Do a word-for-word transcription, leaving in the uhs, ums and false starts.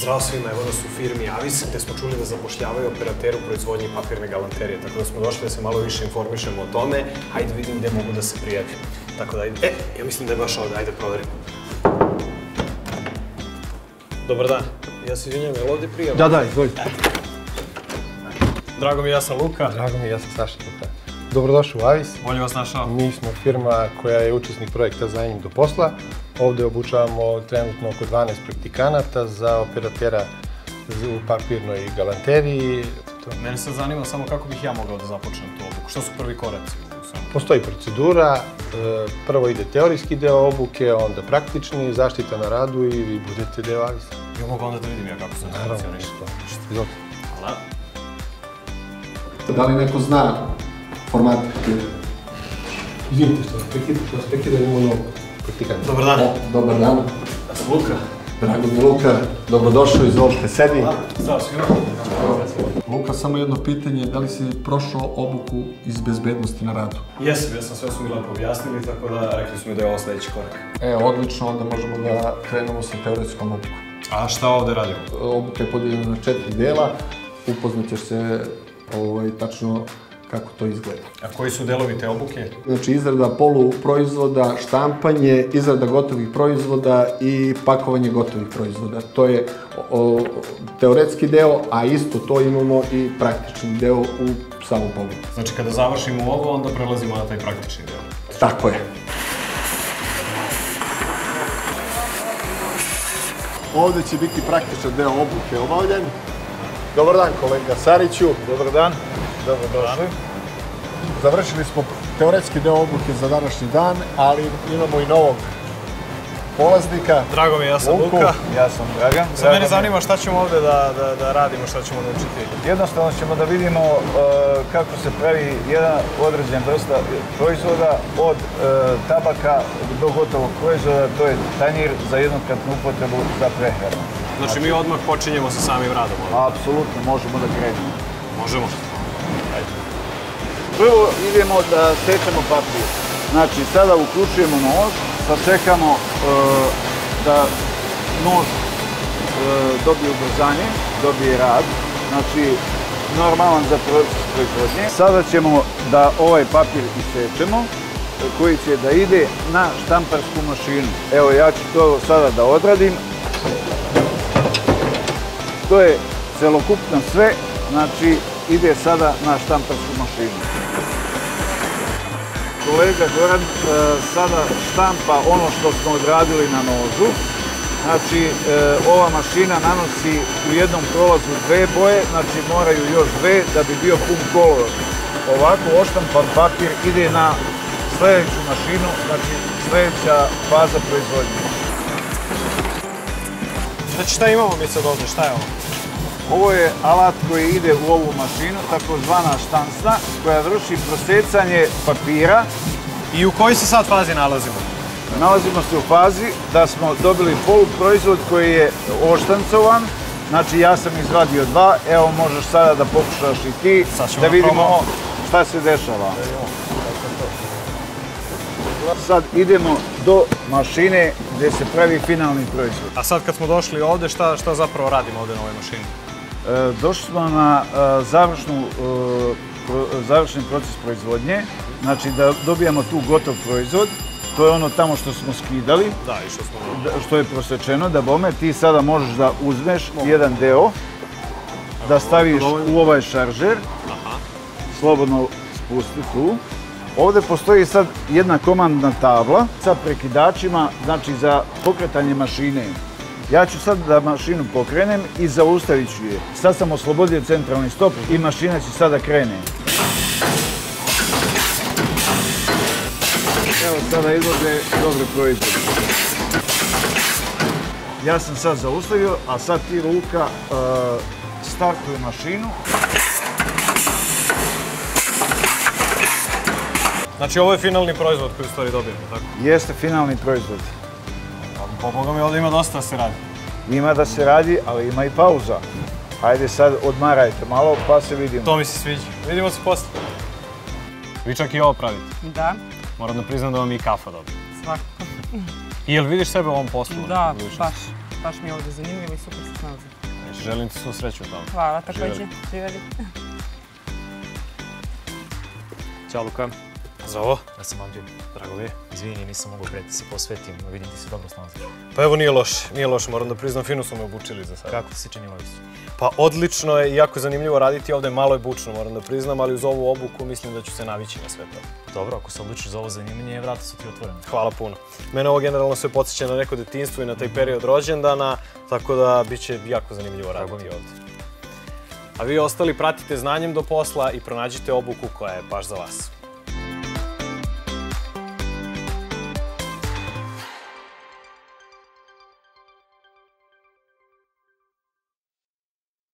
Zdravo svima, evo nas u firmi Avis, gde smo čuli da zapošljavaju operateru proizvodnje papirne galanterije, tako da smo došli da se malo više informišemo o tome, hajde vidim gde mogu da se prijavim. Tako da, e, ja mislim da je baš ovde, ajde proverim. Dobar dan, ja se izvinjam, je li ovde prijava? Da, da, izvolite. Drago mi, ja sam Luka. Drago mi, ja sam Saša Luka. Dobrodošli u Avis. Bolje vas našao. Mi smo firma koja je učesnik projekta Znanjem do posla. Ovde obučavamo trenutno oko dvanaest praktikanata za operatera u papirnoj galanteriji. Mene sad zanima samo kako bih ja mogao da započnem tu obuku. Što su prvi koraci? Postoji procedura. Prvo ide teorijski deo obuke, onda praktični, zaštita na radu i vi budete deo Avisa. Ja mogu onda da vidim ja kako sam funkcionišao. Izvolite. Hvala. Da li neko zna format? Izvinite što vas prekidam, što vas prekidam imamo novog praktikanta. Dobar dan. Dobar dan. Ja sam Luka. Drago mi Luka, dobrodošao, izvolite, sedi. Zdravo svima. Luka, samo jedno pitanje, da li si prošao obuku iz bezbednosti na radu? Jesam, jesam, sve su mi lepo objasnili, tako da rekli su mi da je ovo sledeći korak. E, odlično, onda možemo da krenemo sa teoretskom obukom. A šta ovde radimo? Obuka je podijeljena na četiri dela, upoznaćeš se tačno kako to izgleda. A koji su delovi te obuke? Znači, izrada poluproizvoda, štampanje, izrada gotovih proizvoda i pakovanje gotovih proizvoda. To je teoretski deo, a isto to imamo i praktični deo u samom pogledu. Znači, kada završimo ovo, onda prelazimo na taj praktični deo. Tako je. Ovde će biti praktičan deo obuke obavljen. Dobar dan, kolega Sariću. Dobar dan. Dobrodošli. Završili smo teoretski deo obuke za današnji dan, ali imamo i novog polaznika. Drago mi, ja sam Luka. Ja sam Dragan. Sad mene zanima šta ćemo ovde da radimo, šta ćemo naučiti. Jednostavno ćemo da vidimo kako se pravi jedna određena vrsta proizvoda od tabaka do gotovog proizvoda, to je tanjir za jednokratnu upotrebu za prehranu. Znači mi odmah počinjemo sa samim radom. Apsolutno, možemo da krenemo. Možemo. Prvo idemo da sečemo papir. Znači, sada uključujemo nož, sačekamo da nož dobije ubrzanje, dobije rad, znači normalan za proces proizvodnje. Sada ćemo da ovaj papir isečemo, koji će da ide na štamparsku mašinu. Evo, ja ću to sada da odradim. To je celokupno sve, znači ide sada na štamparsku mašinu. Kolega Goran sada štampa ono što smo odradili na nožu. Znači, ova mašina nanosi u jednom prolazu dve boje, znači moraju još dve da bi bio pun kolor. Ovako oštampan papir ide na sledeću mašinu, znači sledeća faza proizvodnje. Znači, šta imamo mi sad ovde, šta je ovo? Ovo je alat koji ide u ovu mašinu, takozvana štancna, koja vrši prosecanje papira. I u kojoj se sad fazi nalazimo? Nalazimo se u fazi da smo dobili poluproizvod koji je oštancovan. Znači, ja sam izvadio dva, evo možeš sada da pokušaš i ti, da vidimo šta se dešava. Sad idemo do mašine gde se pravi finalni proizvod. A sad kad smo došli ovde, šta zapravo radimo ovde na ovoj mašini? Došli smo na završni proces proizvodnje, znači da dobijamo tu gotov proizvod, to je ono tamo što smo skidali, što je prosečeno, da bome, ti sada možeš da uzmeš jedan deo, da staviš u ovaj šaržer, slobodno spusti tu. Ovde postoji sad jedna komandna tabla sa prekidačima, znači za pokretanje mašine. Ja ću sad da mašinu pokrenem i zaustavit ću je. Sad sam oslobodio centralni stop i mašina će sada krene. Evo sada izlaze dobre proizvode. Ja sam sad zaustavio, a sad ti Luka startuju mašinu. Znači ovo je finalni proizvod koji u stvari dobijemo, tako? Jeste finalni proizvod. Po Boga mi ovdje ima dosta da se radi. Ima da se radi, ali ima i pauza. Hajde sad odmarajte malo pa se vidimo. To mi se sviđa. Vidimo se posle. Vi čak i ovo pravite? Da. Moram da priznam da vam i kafa dobro. Svakako. I jel vidiš sebe u ovom poslu? Da, baš. baš mi je ovdje zanimljivo i super se snalazi. Želim ti svu sreću tamo. Hvala, također. Živjeli. Ćao Luka. Zdravo. Ja sam Andrej. Drago mi je. Izvini, nisam mogao pre da se posvetim, no vidim ti se dobro snalaziš. Pa evo nije loše, nije loše, moram da priznam, fino su me obučili za sada. Kako ti se čini ovaj isto? Pa odlično je i jako zanimljivo raditi ovdje, malo je bučno, moram da priznam, ali uz ovu obuku mislim da ću se navići na sve to. Dobro, ako se odlučiš za ovo zanimanje, vrata su ti otvorene. Hvala puno. Mene ovo generalno sve podsjeća na neko detinjstvo i na taj period rođendana, tako da bit će jako zanimljivo raditi ovdje. A vi ostali pratite Znanjem do posla i pronađite obuku koja je baš za vas.